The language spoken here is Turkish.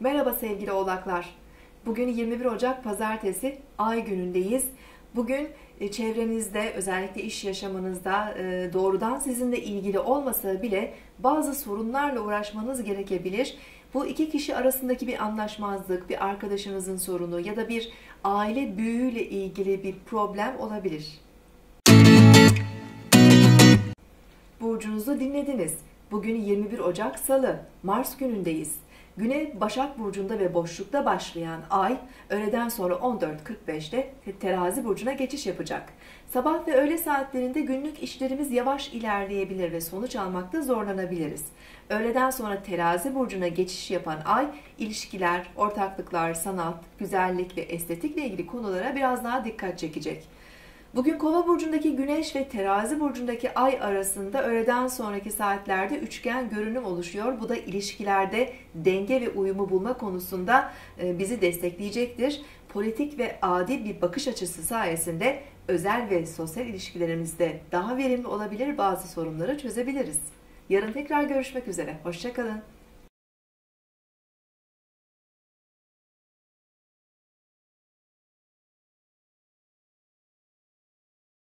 Merhaba sevgili oğlaklar. Bugün 21 Ocak Pazartesi, Ay günündeyiz. Bugün çevrenizde, özellikle iş yaşamınızda doğrudan sizinle ilgili olmasa bile bazı sorunlarla uğraşmanız gerekebilir. Bu iki kişi arasındaki bir anlaşmazlık, bir arkadaşınızın sorunu ya da bir aile büyüğüyle ilgili bir problem olabilir. Burcunuzu dinlediniz. Bugün 21 Ocak Salı, Mars günündeyiz. Güne Başak Burcu'nda ve boşlukta başlayan Ay, öğleden sonra 14.45'te Terazi Burcu'na geçiş yapacak. Sabah ve öğle saatlerinde günlük işlerimiz yavaş ilerleyebilir ve sonuç almakta zorlanabiliriz. Öğleden sonra Terazi Burcu'na geçiş yapan Ay, ilişkiler, ortaklıklar, sanat, güzellik ve estetikle ilgili konulara biraz daha dikkat çekecek. Bugün Kova burcundaki Güneş ve Terazi burcundaki Ay arasında öğleden sonraki saatlerde üçgen görünüm oluşuyor. Bu da ilişkilerde denge ve uyumu bulma konusunda bizi destekleyecektir. Politik ve adil bir bakış açısı sayesinde özel ve sosyal ilişkilerimizde daha verimli olabilir, bazı sorunları çözebiliriz. Yarın tekrar görüşmek üzere. Hoşça kalın.